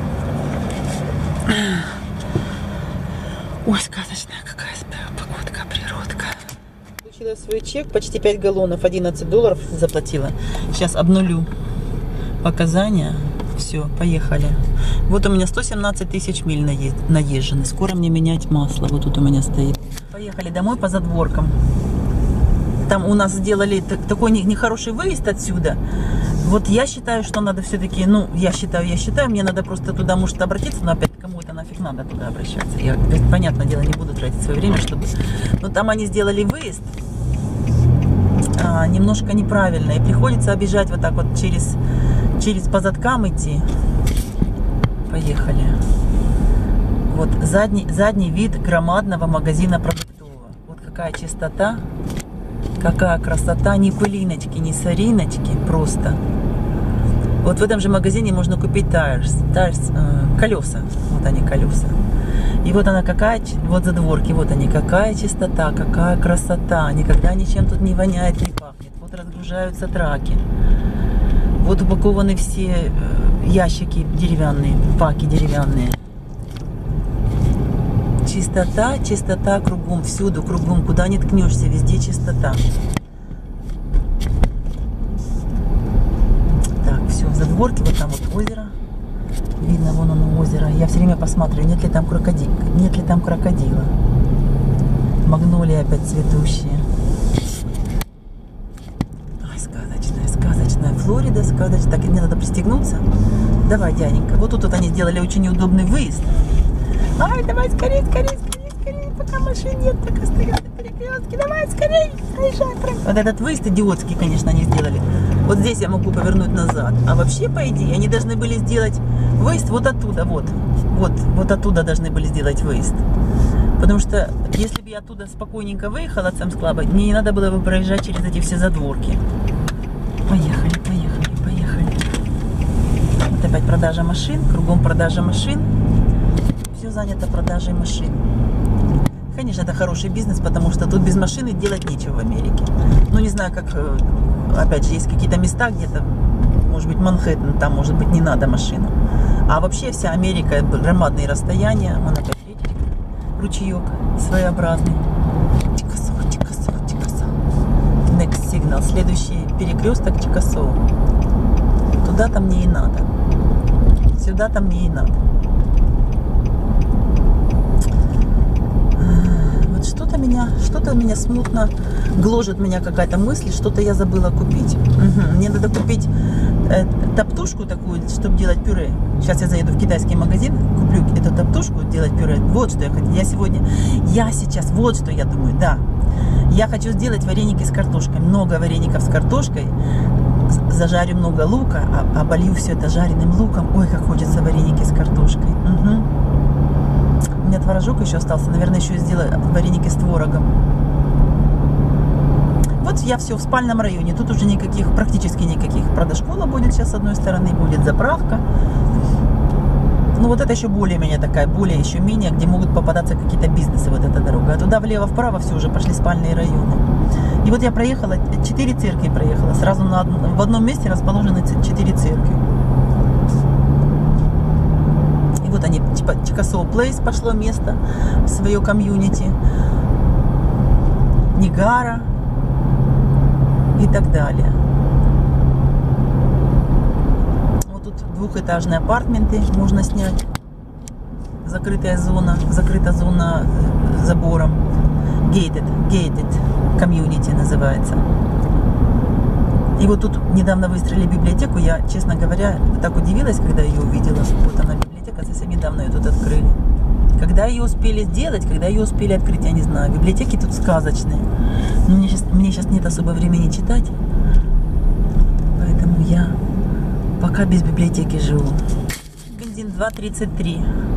Ой, сказочная какая погодка, природка. Получила свой чек, почти пять галлонов, одиннадцать долларов заплатила. Сейчас обнулю показания. Все, поехали. Вот у меня сто семнадцать тысяч миль наезжены. Скоро мне менять масло. Вот тут у меня стоит. Поехали домой по задворкам. там у нас сделали такой нехороший выезд отсюда. Вот я считаю, что надо все-таки, ну, я считаю, я считаю, мне надо просто туда, может, обратиться, но опять кому это нафиг надо туда обращаться. Я, понятное дело, не буду тратить свое время, чтобы... Но там они сделали выезд а, немножко неправильно, и приходится объезжать вот так вот через, через по задкам идти. Поехали. Вот задний, задний вид громадного магазина продуктового. Вот какая чистота, какая красота, ни пылиночки, ни сориночки, просто. Вот в этом же магазине можно купить tires, tires э, колеса. Вот они, колеса. И вот она какая, вот задворки, вот они, какая чистота, какая красота. Никогда ничем тут не воняет, не пахнет. Вот разгружаются траки. Вот упакованы все ящики деревянные, паки деревянные. Чистота, чистота кругом, всюду, кругом, куда не ткнешься, везде чистота. Так, все, в задворке, вот там вот озеро. Видно, вон оно озеро. Я все время посмотрю, нет ли там крокодила. Нет ли там крокодила. Магнолии опять цветущие. Ай, сказочная, сказочная Флорида, сказочная. Так, мне надо пристегнуться. Давай, дяденька. Вот тут вот они сделали очень неудобный выезд. Ай, давай скорее, скорее, скорее, скорее, пока машин нет, пока стоят на перекрестке. Давай скорее, проезжай. Вот этот выезд идиотский, конечно, они сделали. Вот здесь я могу повернуть назад. А вообще, по идее, они должны были сделать выезд вот оттуда, вот. Вот, вот оттуда должны были сделать выезд. Потому что, если бы я оттуда спокойненько выехала от Самс-Клаба, мне не надо было бы проезжать через эти все задворки. Поехали, поехали, поехали. Вот опять продажа машин, кругом продажа машин. Все занято продажей машин. Конечно, это хороший бизнес, потому что тут без машины делать нечего в Америке. Ну, не знаю, как, опять же, есть какие-то места где-то, может быть, Манхэттен, там, может быть, не надо машину. А вообще вся Америка, громадные расстояния. Вон опять, видите, ручеек своеобразный. Чикасо, Чикасо, Чикасо. Next signal. Следующий перекресток Чикасо. Туда-то мне и надо. Сюда-то мне и надо. Что-то меня, что-то меня смутно гложет меня какая-то мысль, что-то я забыла купить. Угу. Мне надо купить э, топтушку такую, чтобы делать пюре. Сейчас я заеду в китайский магазин, куплю эту топтушку, делать пюре. Вот что я хочу. Я сегодня, я сейчас, вот что я думаю, да. Я хочу сделать вареники с картошкой. Много вареников с картошкой. Зажарю много лука, оболью все это жареным луком. Ой, как хочется вареники с картошкой. Угу. У меня творожок еще остался. Наверное, еще сделаю вареники с творогом. Вот я все в спальном районе. Тут уже никаких, практически никаких. Правда, школа будет сейчас с одной стороны, будет заправка. Ну, вот это еще более-менее такая, более еще менее, где могут попадаться какие-то бизнесы, вот эта дорога. А туда влево-вправо все уже пошли спальные районы. И вот я проехала, четыре церкви проехала. Сразу на одном, в одном месте расположены четыре церкви. Вот они, типа Чикасо Плейс пошло место в свое комьюнити, Нигара и так далее. Вот тут двухэтажные апартменты можно снять. Закрытая зона, закрыта зона забором. Gated, gated community называется. И вот тут недавно выстроили библиотеку. Я, честно говоря, так удивилась, когда ее увидела. Вот она, библиотека, совсем недавно ее тут открыли. Когда ее успели сделать, когда ее успели открыть, я не знаю. Библиотеки тут сказочные. Но мне сейчас, мне сейчас нет особо времени читать. Поэтому я пока без библиотеки живу. Бензин два тридцать три.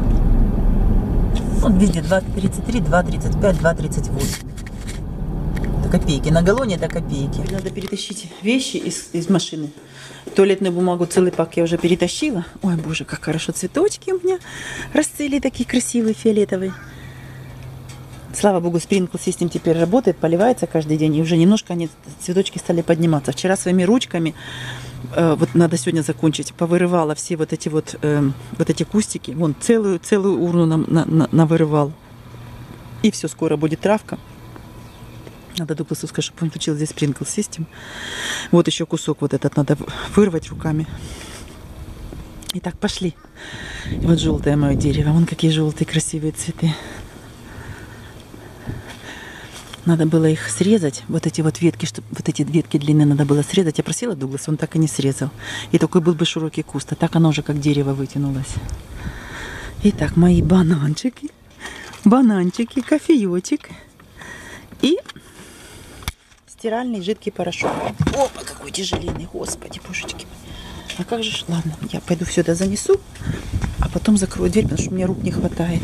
Вот везде два тридцать три, два тридцать пять, два тридцать восемь. Копейки. На галлоне до копейки. Надо перетащить вещи из, из машины. Туалетную бумагу целый пак я уже перетащила. Ой, боже, как хорошо цветочки у меня расцвели, такие красивые, фиолетовые. Слава богу, Sprinkle System теперь работает, поливается каждый день. И уже немножко они, цветочки стали подниматься. Вчера своими ручками, э, вот надо сегодня закончить, повырывала все вот эти вот, э, вот эти кустики. Вон, целую, целую урну нам на, на, навырывал. И все, скоро будет травка. Надо Дугласу сказать, чтобы он включил здесь Sprinkle System. Вот еще кусок вот этот надо вырвать руками. Итак, пошли. И вот желтое мое дерево. Вон какие желтые красивые цветы. Надо было их срезать, вот эти вот ветки, чтобы вот эти ветки длинные надо было срезать. Я просила Дугласа, он так и не срезал. И такой был бы широкий куст, а так оно уже как дерево вытянулось. Итак, мои бананчики, бананчики, кофеечек и стиральный жидкий порошок. Опа, какой тяжеленный, господи, божечки. А как же, ладно, я пойду все это занесу, а потом закрою дверь, потому что у меня рук не хватает.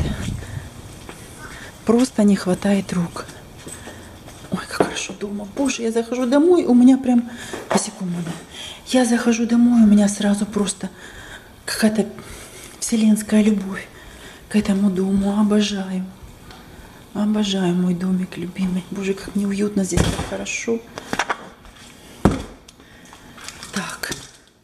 Просто не хватает рук. Ой, как хорошо дома. Боже, я захожу домой, у меня прям... Посекунду, да. Я захожу домой, у меня сразу просто какая-то вселенская любовь к этому дому. Обожаю. Обожаю мой домик любимый. Боже, как мне уютно здесь, как хорошо. Так.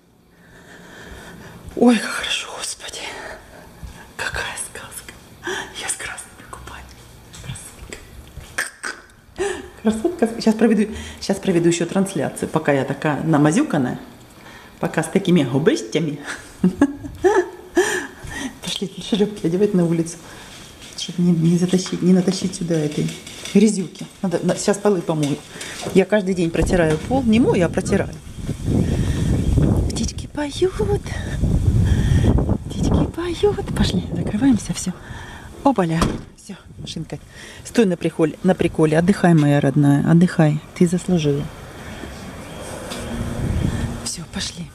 Ой, как хорошо, Господи. Какая сказка. Я с красными купальниками. Красотка. Красотка. Сейчас проведу, сейчас проведу еще трансляцию, пока я такая намазюканная. Пока с такими губыстями. Пошли шлепки одевать на улицу. Чтобы не, не затащить, не натащить сюда этой грязюки. Надо, сейчас полы помою. Я каждый день протираю пол. Не мою, а протираю. Птички поют. Птички поют. Пошли, закрываемся, все. Опаля. Все, машинка. Стой на приколе, на приколе. Отдыхай, моя родная. Отдыхай. Ты заслужила. Все, пошли.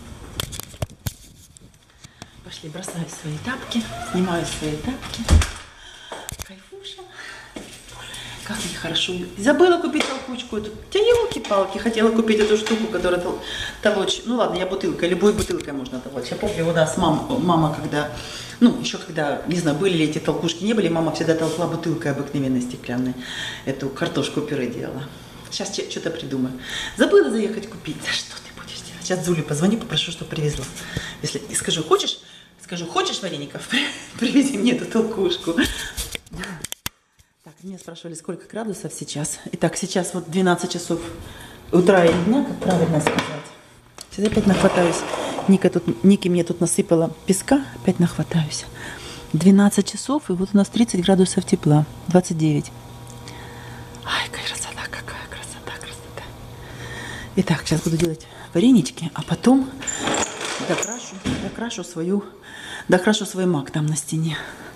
Пошли, бросаю свои тапки. Снимаю свои тапки. Кайфуша. Как мне хорошо. Забыла купить толкучку эту. Тебя елки-палки. Хотела купить эту штуку, которая тол толочь. Ну ладно, я бутылкой. Любой бутылкой можно толочь. Я помню, у нас мама, мама когда... Ну, еще когда, не знаю, были ли эти толкушки, не были, мама всегда толкла бутылкой обыкновенной стеклянной. Эту картошку пюре делала. Сейчас что-то придумаю. Забыла заехать купить. Да что ты будешь делать? Сейчас Зуле позвоню, попрошу, что привезла. Если и скажу, хочешь? Скажу, хочешь вареников? Привези мне эту толкушку. Так, меня спрашивали, сколько градусов сейчас. Итак, сейчас вот двенадцать часов утра или дня, как правильно сказать. Сейчас опять нахватаюсь. Ника, тут, Ники мне тут насыпала песка, опять нахватаюсь. двенадцать часов, и вот у нас тридцать градусов тепла. двадцать девять. Ай, какая красота, какая красота, красота. Итак, сейчас буду делать варенички, а потом докрашу, докрашу свою, докрашу свой мак там на стене.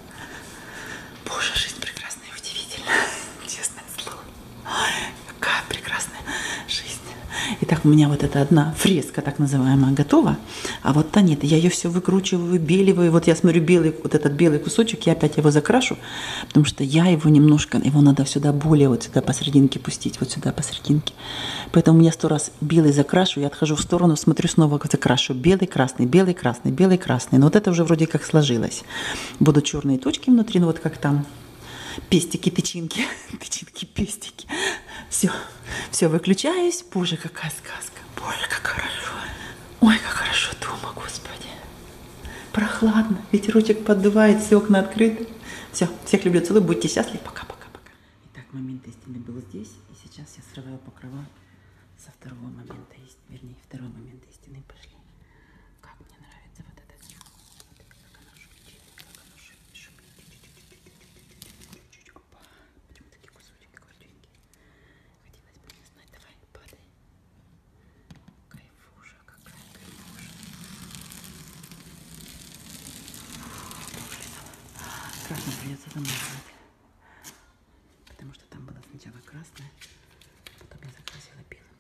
Боже, жизнь прекрасная и удивительная. Честное слово. Ой, какая прекрасная жизнь. Итак, у меня вот эта одна фреска, так называемая, готова. А вот та нет. Я ее все выкручиваю, выбеливаю. Вот я смотрю, белый, вот этот белый кусочек, я опять его закрашу, потому что я его немножко, его надо сюда более вот сюда посерединке пустить, вот сюда посерединке. Поэтому я сто раз белый закрашу, я отхожу в сторону, смотрю, снова закрашу. Белый, красный, белый, красный, белый, красный. Но вот это уже вроде как сложилось. Будут черные точки внутри, ну вот как там. Пестики, тычинки, тычинки, пестики. Все, все, выключаюсь. Боже, какая сказка. Боже, как хорошо. Ой, как хорошо дома, Господи. Прохладно, ветерочек поддувает, все окна открыты. Все, всех люблю, целую, будьте счастливы. Пока-пока-пока. Итак, момент истины был здесь, и сейчас я срываю покрова со второго момента истины. Вернее, второй момент истины. Пошли. Как мне нравится вот это. Как оно шумит, как оно шумит. Почему такие кусочки коротенькие? Хотелось бы не знать. Давай, падай. Кайфуша, какая кайфуша. Красный придется замазывать. Потому что там было сначала красное, потом я закрасила белым.